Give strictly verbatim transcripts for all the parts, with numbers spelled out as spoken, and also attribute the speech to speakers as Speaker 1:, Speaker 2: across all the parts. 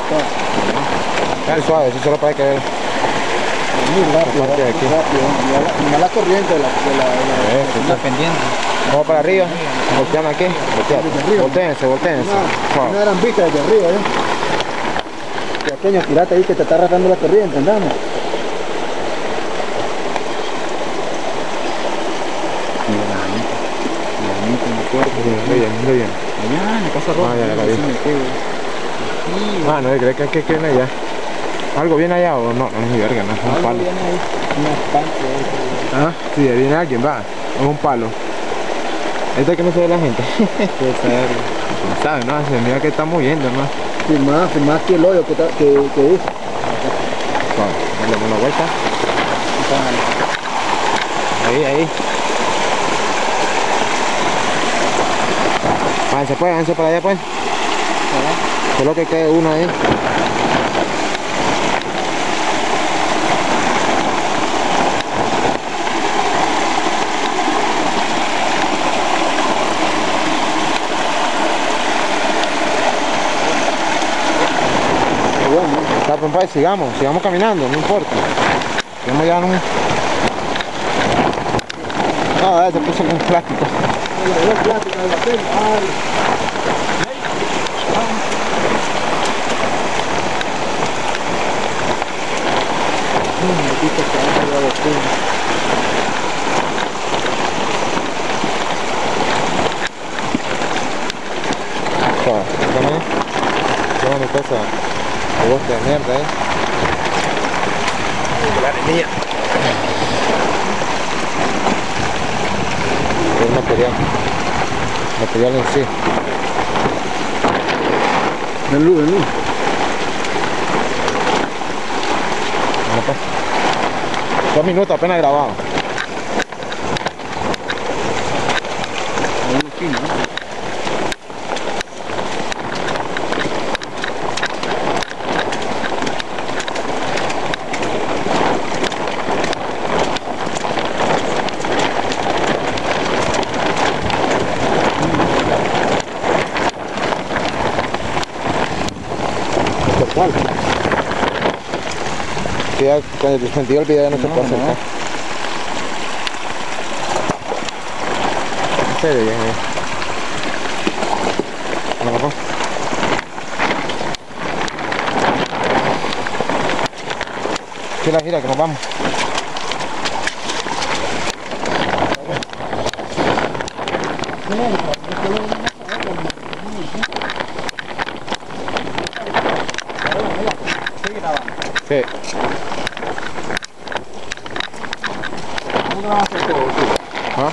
Speaker 1: Es suave, eso solo para que ver.
Speaker 2: Muy rápido, muy
Speaker 1: aquí.
Speaker 2: rápido. Mira la corriente de la, de la, de la,
Speaker 1: Eso,
Speaker 3: La pendiente.
Speaker 1: vamos para arriba, volteamos aquí, volteate, volteense, volteense.
Speaker 2: una, una gran vista desde arriba, ¿eh? Pequeño pirata ahí que te está arrastrando la corriente, andamos.
Speaker 1: Muy bien, muy bien.
Speaker 3: Allá en la casa roja.
Speaker 1: Ah, ya la vi. Ah, no, creo que que que viene allá. ¿Algo viene allá o no? No es mi verga, no es un palo. Ah, sí, ahí viene alguien, va. Es un palo. Este que no se ve la gente.
Speaker 3: Puede ser.
Speaker 1: No sabe, no, se mira que está moviendo, ¿no?
Speaker 2: Firmá, firmá aquí el hoyo que, que, que dice.
Speaker 1: Dale una vuelta. Ahí, ahí. Váyanse pues, váyanse para allá pues. Solo que quede uno ahí. Está, compadre, sigamos, sigamos caminando, no importa. Sigamos ya en un... No, ya se puso en un plástico. Qué bonita esa bosta de mierda, eh. La arenilla. El material. Material en sí.
Speaker 2: Ven luz, ven luz.
Speaker 1: Bueno, pues. Dos minutos apenas grabado.
Speaker 2: Hay una esquina, ¿no?
Speaker 1: ¿Cuál? Que ya con el dispendio el video ya no, no se puede acercar. No. En serio, ya, ya. Bueno, pues. Gira, gira, que nos vamos. Sí. ¿Ah?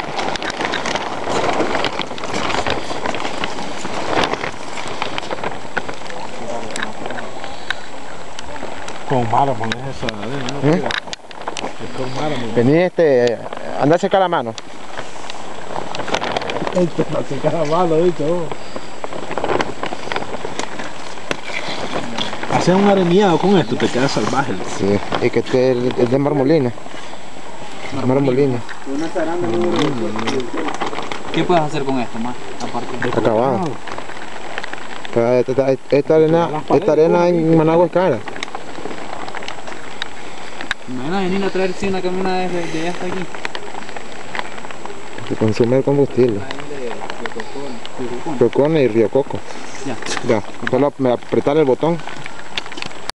Speaker 3: Con mármol es esa, ¿no?
Speaker 1: ¿Eh?
Speaker 3: Es con mármol.
Speaker 1: Vení, este, anda a secar la mano.
Speaker 3: Esto no se queda malo, dicho. Hacer un arenillado con esto te queda salvaje.
Speaker 1: Sí, y que este es de marmolina. Marmolina.
Speaker 4: ¿Qué puedes hacer con esto más? Aparte de
Speaker 1: Está acabado. Esta, esta, esta arena, esta arena en Managua es cara.
Speaker 4: Imagina venir a traer una camioneta desde de allá hasta aquí.
Speaker 1: Se consume el combustible. Cocone y Río Coco.
Speaker 4: Ya.
Speaker 1: Ya, solo apretar el botón.